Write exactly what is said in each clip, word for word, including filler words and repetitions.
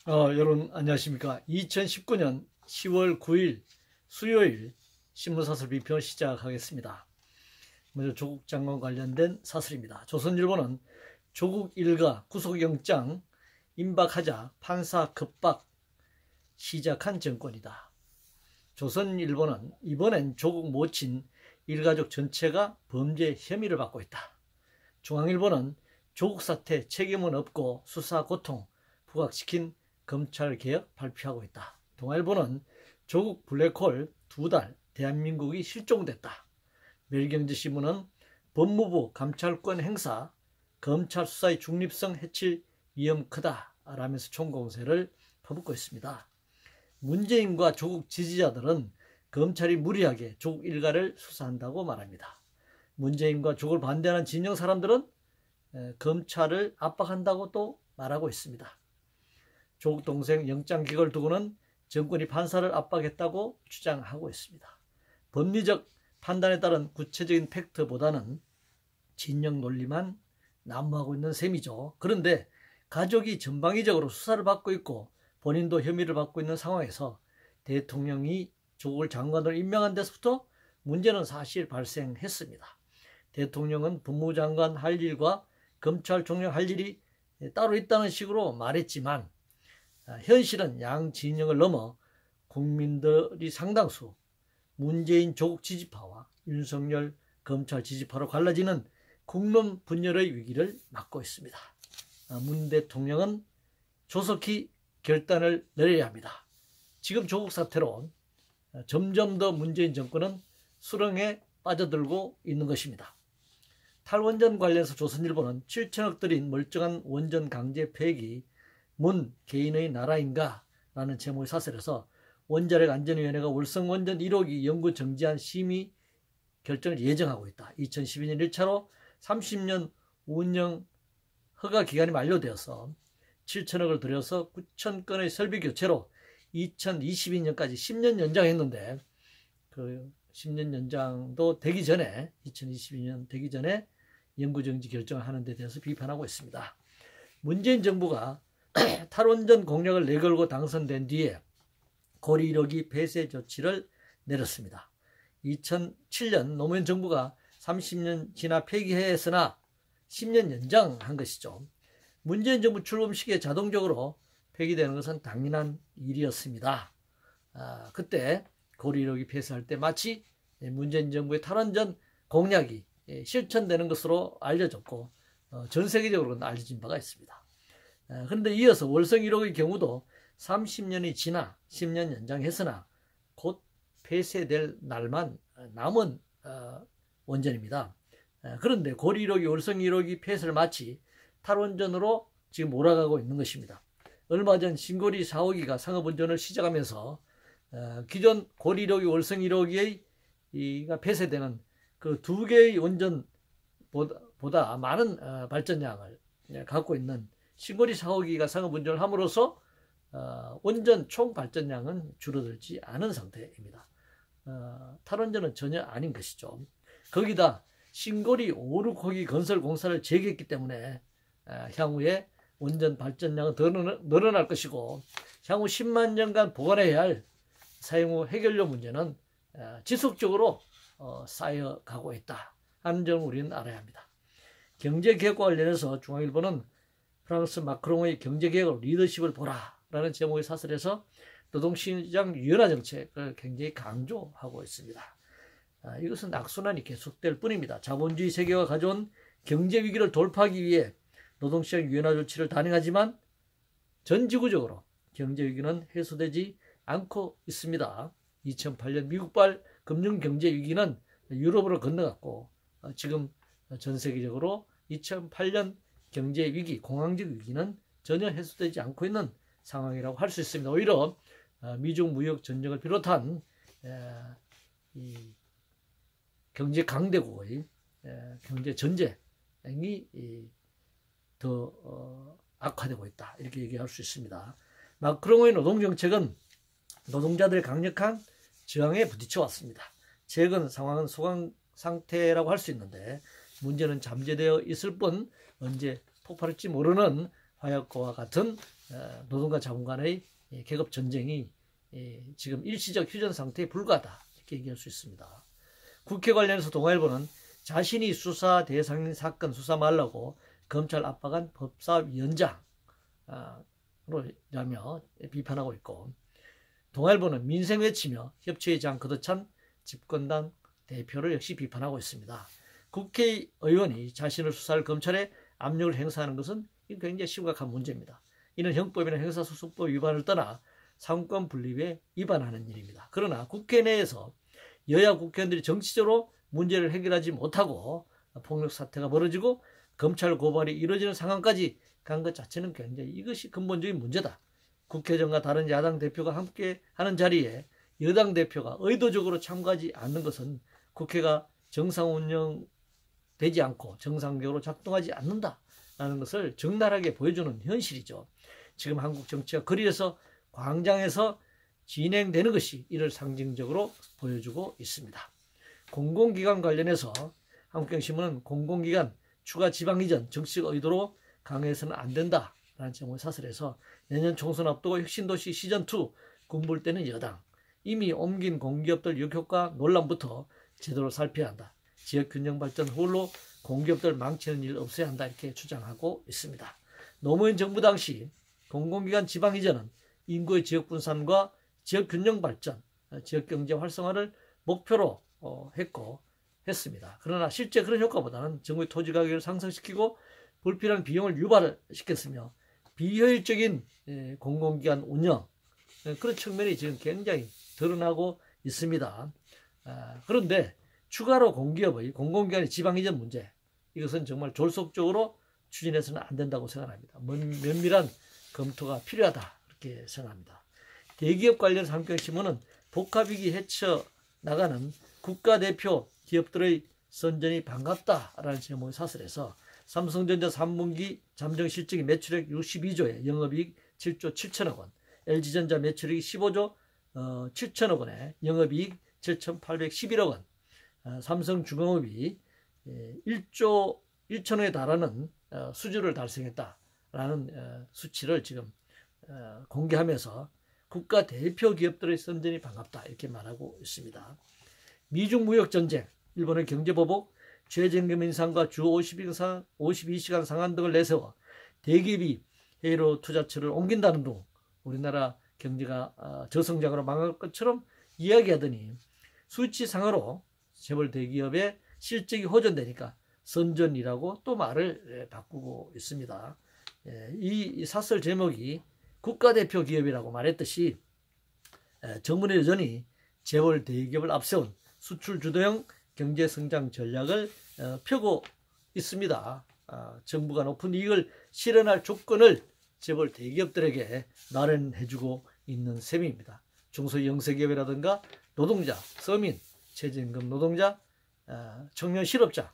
어, 여러분 안녕하십니까. 이천십구 년 시월 구일 수요일 신문사설 비평을 시작하겠습니다. 먼저 조국 장관 관련된 사설입니다. 조선일보는 조국 일가 구속영장 임박하자 판사 급박 시작한 정권이다. 조선일보는 이번엔 조국 모친 일가족 전체가 범죄 혐의를 받고 있다. 중앙일보는 조국 사태 책임은 없고 수사 고통 부각시킨 검찰개혁 발표하고 있다. 동아일보는 조국 블랙홀 두 달 대한민국이 실종됐다. 매일경제신문은 법무부 감찰권 행사 검찰 수사의 중립성 해칠 위험 크다 라면서 총공세를 퍼붓고 있습니다. 문재인과 조국 지지자들은 검찰이 무리하게 조국 일가를 수사한다고 말합니다. 문재인과 조국을 반대하는 진영 사람들은 검찰을 압박한다고 또 말하고 있습니다. 조국 동생 영장 기각을 두고는 정권이 판사를 압박했다고 주장하고 있습니다. 법리적 판단에 따른 구체적인 팩트보다는 진영 논리만 난무하고 있는 셈이죠. 그런데 가족이 전방위적으로 수사를 받고 있고 본인도 혐의를 받고 있는 상황에서 대통령이 조국을 장관으로 임명한 데서부터 문제는 사실 발생했습니다. 대통령은 법무부 장관 할 일과 검찰총장 할 일이 따로 있다는 식으로 말했지만 현실은 양 진영을 넘어 국민들이 상당수 문재인 조국 지지파와 윤석열 검찰 지지파로 갈라지는 국론 분열의 위기를 맞고 있습니다. 문 대통령은 조속히 결단을 내려야 합니다. 지금 조국 사태로 점점 더 문재인 정권은 수렁에 빠져들고 있는 것입니다. 탈원전 관련해서 조선일보는 칠천억 들인 멀쩡한 원전 강제 폐기 문 개인의 나라인가? 라는 제목의 사설에서 원자력 안전위원회가 월성원전 일 호기 연구 정지안 심의 결정을 예정하고 있다. 이천십이 년 일 차로 삼십 년 운영 허가 기간이 만료되어서 칠천억을 들여서 구천 건의 설비 교체로 이천이십이 년까지 십 년 연장했는데 그 십 년 연장도 되기 전에 이천이십이 년 되기 전에 연구정지 결정을 하는 데 대해서 비판하고 있습니다. 문재인 정부가 탈원전 공약을 내걸고 당선된 뒤에 고리 일 호기 폐쇄 조치를 내렸습니다. 이천칠 년 노무현 정부가 삼십 년 지나 폐기했으나 십 년 연장한 것이죠. 문재인 정부 출범 시기에 자동적으로 폐기되는 것은 당연한 일이었습니다. 아, 그때 고리 일 호기 폐쇄할 때 마치 문재인 정부의 탈원전 공약이 실천되는 것으로 알려졌고 어, 전 세계적으로 알려진 바가 있습니다. 그런데 이어서 월성 일 호의 경우도 삼십 년이 지나 십 년 연장했으나 곧 폐쇄될 날만 남은 원전입니다. 그런데 고리 일 호기 월성 일 호기 폐쇄를 마치 탈원전으로 지금 몰아가고 있는 것입니다. 얼마 전 신고리 사 호기가 상업운전을 시작하면서 기존 고리 일 호기 월성 일 호기의 폐쇄되는 그 두 개의 원전보다 많은 발전량을 갖고 있는 신고리 사 호기가 상업운전을 함으로써 어, 원전 총 발전량은 줄어들지 않은 상태입니다. 어, 탈원전은 전혀 아닌 것이죠. 거기다 신고리 오, 육 호기 건설 공사를 재개했기 때문에 어, 향후에 원전 발전량은 더 늘어날 것이고 향후 십만 년간 보관해야 할 사용 후 해결료 문제는 어, 지속적으로 어, 쌓여가고 있다 하는 점을 우리는 알아야 합니다. 경제개혁과 관련해서 중앙일보는 프랑스 마크롱의 경제개혁으로 리더십을 보라 라는 제목의 사설에서 노동시장 유연화 정책을 굉장히 강조하고 있습니다. 아, 이것은 악순환이 계속될 뿐입니다. 자본주의 세계가 가져온 경제위기를 돌파하기 위해 노동시장 유연화 조치를 단행하지만 전 지구적으로 경제위기는 해소되지 않고 있습니다. 이천팔 년 미국발 금융경제위기는 유럽으로 건너갔고 지금 전 세계적으로 이천팔 년 경제위기, 공황적 위기는 전혀 해소되지 않고 있는 상황이라고 할 수 있습니다. 오히려 미중 무역 전쟁을 비롯한 이 경제 강대국의 경제 전쟁이 더 악화되고 있다 이렇게 얘기할 수 있습니다. 마크롱의 노동정책은 노동자들의 강력한 저항에 부딪혀 왔습니다. 최근 상황은 소강 상태라고 할 수 있는데 문제는 잠재되어 있을 뿐 언제 폭발할지 모르는 화약고와 같은 노동과 자본 간의 계급 전쟁이 지금 일시적 휴전 상태에 불과하다 이렇게 얘기할 수 있습니다. 국회 관련해서 동아일보는 자신이 수사 대상인 사건 수사 말라고 검찰 압박한 법사위원장으로 라며 비판하고 있고, 동아일보는 민생 외치며 협치의 장 거듭찬 집권당 대표를 역시 비판하고 있습니다. 국회의원이 자신을 수사할 검찰에 압력을 행사하는 것은 굉장히 심각한 문제입니다. 이는 형법이나 형사소송법 위반을 떠나 상권 분립에 위반하는 일입니다. 그러나 국회 내에서 여야 국회의원들이 정치적으로 문제를 해결하지 못하고 폭력 사태가 벌어지고 검찰 고발이 이루어지는 상황까지 간 것 자체는 굉장히 이것이 근본적인 문제다. 국회의장과 다른 야당 대표가 함께 하는 자리에 여당 대표가 의도적으로 참가하지 않는 것은 국회가 정상 운영되지 않고 정상적으로 작동하지 않는다라는 것을 적나라하게 보여주는 현실이죠. 지금 한국 정치가 거리에서 광장에서 진행되는 것이 이를 상징적으로 보여주고 있습니다. 공공기관 관련해서 한국경신문은 공공기관 추가 지방 이전 정치적 의도로 강요해서는 안 된다라는 제목의 사설에서 내년 총선 앞두고 혁신도시 시즌이 군불 때는 여당, 이미 옮긴 공기업들 역효과 논란부터 제대로 살펴야 한다. 지역균형 발전 홀로 공기업들 망치는 일 없어야 한다 이렇게 주장하고 있습니다. 노무현 정부 당시 공공기관 지방 이전은 인구의 지역 분산과 지역 균형 발전, 지역 경제 활성화를 목표로 했고 했습니다. 그러나 실제 그런 효과보다는 정부의 토지 가격을 상승시키고 불필요한 비용을 유발시켰으며 비효율적인 공공기관 운영, 그런 측면이 지금 굉장히 드러나고 있습니다. 그런데 추가로 공기업의 공공기관의 지방 이전 문제, 이것은 정말 졸속적으로 추진해서는 안 된다고 생각합니다. 면밀한 검토가 필요하다 이렇게 생각합니다. 대기업 관련 한국경신문은 복합위기 헤쳐나가는 국가대표 기업들의 선전이 반갑다라는 제목의 사설에서 삼성전자 삼 분기 잠정 실적이 매출액 육십이조에 영업이익 칠조 칠천억 원, 엘지전자 매출액이 십오조 칠천억 원에 영업이익 칠천팔백십일억 원, 어, 삼성중공업이 일조 일천억에 달하는 어, 수주를 달성했다라는 어, 수치를 지금 어, 공개하면서 국가 대표 기업들의 선전이 반갑다 이렇게 말하고 있습니다. 미중 무역 전쟁, 일본의 경제보복, 최저임금 인상과 주 오십이 시간 상한 등을 내세워 대기업이 해외로 투자처를 옮긴다는 등 우리나라 경제가 저성장으로 망할 것처럼 이야기하더니 수치상으로 재벌 대기업의 실적이 호전되니까 선전이라고 또 말을 바꾸고 있습니다. 이 사설 제목이 국가대표 기업이라고 말했듯이 정부는 여전히 재벌 대기업을 앞세운 수출 주도형 경제성장 전략을 펴고 있습니다. 정부가 높은 이익을 실현할 조건을 재벌 대기업들에게 마련해주고 있는 셈입니다. 중소영세기업이라든가 노동자, 서민, 최저임금 노동자, 청년 실업자,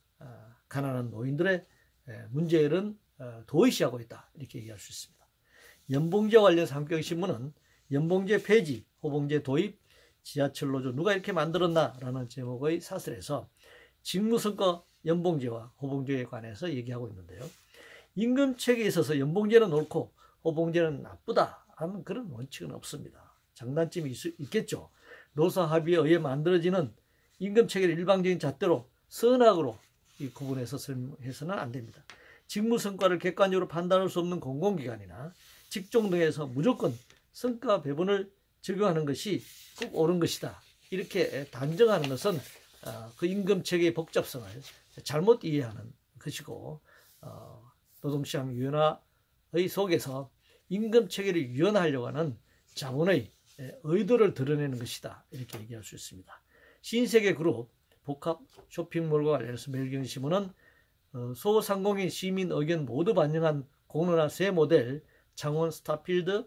가난한 노인들의 문제를 도외시하고 있다 이렇게 얘기할 수 있습니다. 연봉제와 관련해서 한국경신문은 연봉제 폐지, 호봉제 도입, 지하철 노조 누가 이렇게 만들었나라는 제목의 사설에서 직무성과 연봉제와 호봉제에 관해서 얘기하고 있는데요. 임금체계에 있어서 연봉제는 옳고 호봉제는 나쁘다 하는 그런 원칙은 없습니다. 장단점이 있, 있겠죠. 노사합의에 의해 만들어지는 임금체계를 일방적인 잣대로 선악으로 이 구분해서 설명해서는 안 됩니다. 직무성과를 객관적으로 판단할 수 없는 공공기관이나 직종 등에서 무조건 성과 배분을 적용하는 것이 꼭 옳은 것이다. 이렇게 단정하는 것은 그 임금체계의 복잡성을 잘못 이해하는 것이고, 노동시장 유연화의 속에서 임금체계를 유연하려고 하는 자본의 의도를 드러내는 것이다. 이렇게 얘기할 수 있습니다. 신세계그룹 복합 쇼핑몰과 관련해서 매일경제신문은 소상공인 시민 의견 모두 반영한 공론화 새 모델 창원 스타필드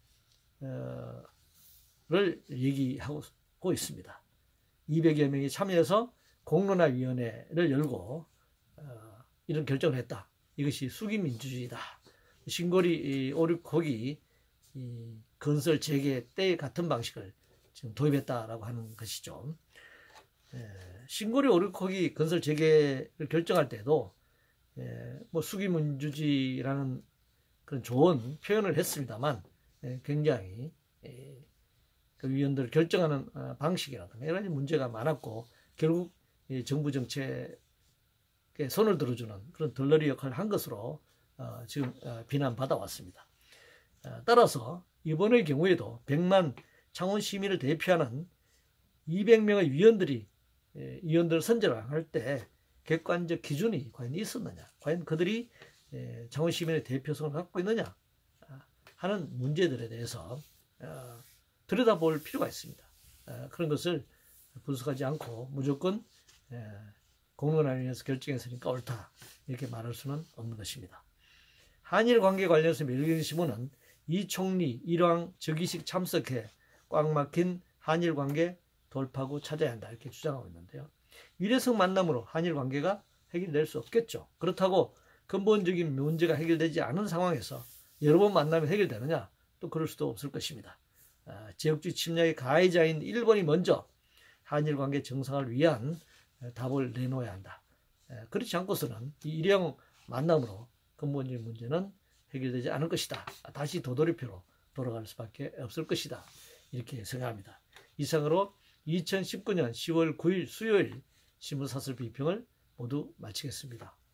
를 얘기하고 있습니다. 이백여 명이 참여해서 공론화위원회를 열고 어, 이런 결정을 했다. 이것이 수기민주주의다. 신고리 오륙호기 건설 재개 때 같은 방식을 지금 도입했다라고 하는 것이죠. 에, 신고리 오륙호기 건설 재개를 결정할 때도 에, 뭐 수기민주주의라는 그런 좋은 표현을 했습니다만 굉장히 그 위원들을 결정하는 방식이라든가 여러 가지 문제가 많았고 결국 정부 정책에 손을 들어주는 그런 덜러리 역할을 한 것으로 지금 비난받아 왔습니다. 따라서 이번의 경우에도 백만 창원 시민을 대표하는 이백 명의 위원들이 위원들을 선정할 때 객관적 기준이 과연 있었느냐, 과연 그들이 창원 시민의 대표성을 갖고 있느냐 하는 문제들에 대해서 들여다볼 필요가 있습니다. 그런 것을 분석하지 않고 무조건 공론화위원회에서 결정했으니까 옳다 이렇게 말할 수는 없는 것입니다. 한일 관계 관련해서 매일경제신문은 이 총리 일왕 즉위식 참석해 꽉 막힌 한일 관계 돌파구 찾아야 한다 이렇게 주장하고 있는데요. 일회성 만남으로 한일 관계가 해결될 수 없겠죠. 그렇다고 근본적인 문제가 해결되지 않은 상황에서 여러 번 만나면 해결되느냐? 또 그럴 수도 없을 것입니다. 아, 제국주의 침략의 가해자인 일본이 먼저 한일 관계 정상을 위한 답을 내놓아야 한다. 그렇지 않고서는 이 일회용 만남으로 근본적인 문제는 해결되지 않을 것이다. 다시 도돌이표로 돌아갈 수밖에 없을 것이다. 이렇게 생각합니다. 이상으로 이천십구 년 시월 구일 수요일 신문사설 비평을 모두 마치겠습니다.